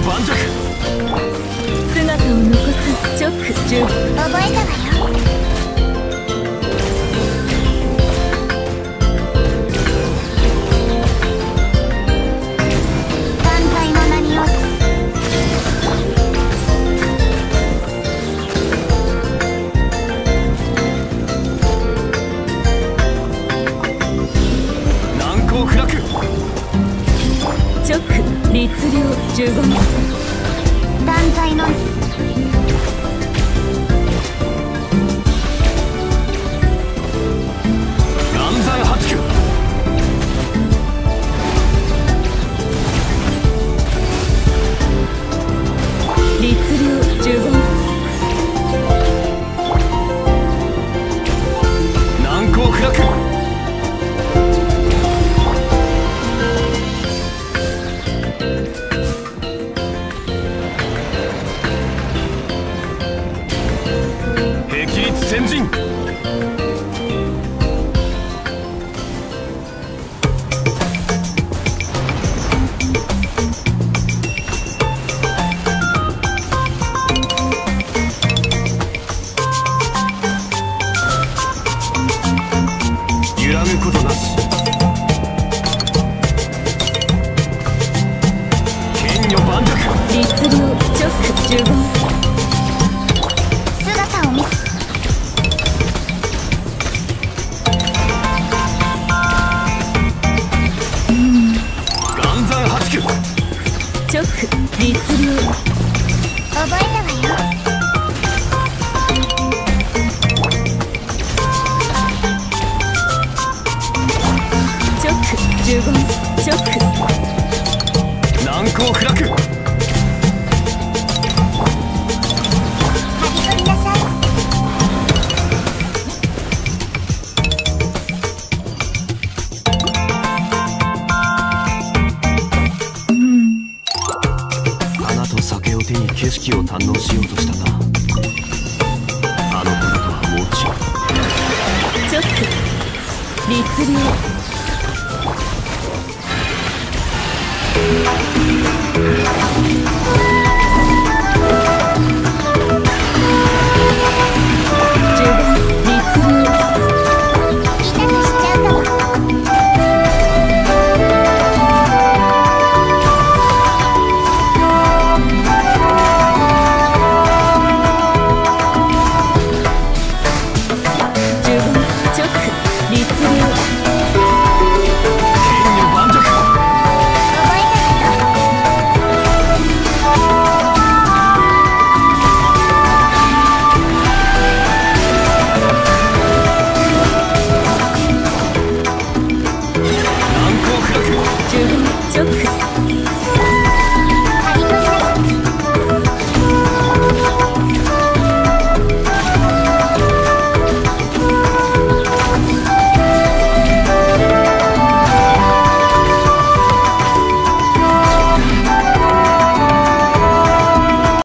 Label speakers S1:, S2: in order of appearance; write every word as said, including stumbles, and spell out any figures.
S1: 盤石。
S2: 姿を残すチョック十。覚えたわよ。万歳の名にを。
S1: 難攻不落。
S2: チョック律令十五名。断罪の。
S1: 岩山八九。
S2: 律令十五名。
S1: 難攻不落。先陣。揺らぐことなし。剣女盤石。
S2: 律令チョック十五名。姿を見せ。チョック律令。覚えたわよ。チョック十五名。チョック。
S1: 難攻不落。
S2: はび取りなさい。
S1: 酒を手に景色を堪能しようとしたが、あの頃とはもう違う。
S2: チョック律令。